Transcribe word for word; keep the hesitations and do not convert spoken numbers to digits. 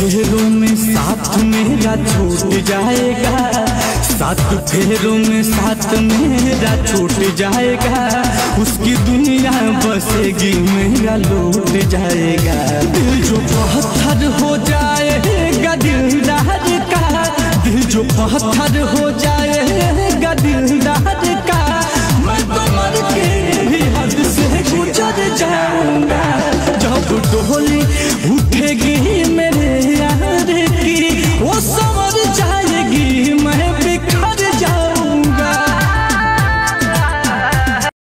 फेरों में साथ मेरा छूट जाएगा, सात फेरों में साथ मेरा छूट जाएगा, उसकी दुनिया बसेगी मेरा लूट जाएगा। दिल जो पत्थर हो जाएगा दिलदार का, दिल जो पत्थर हो जाएगा दिलदार का, मैं तो मर के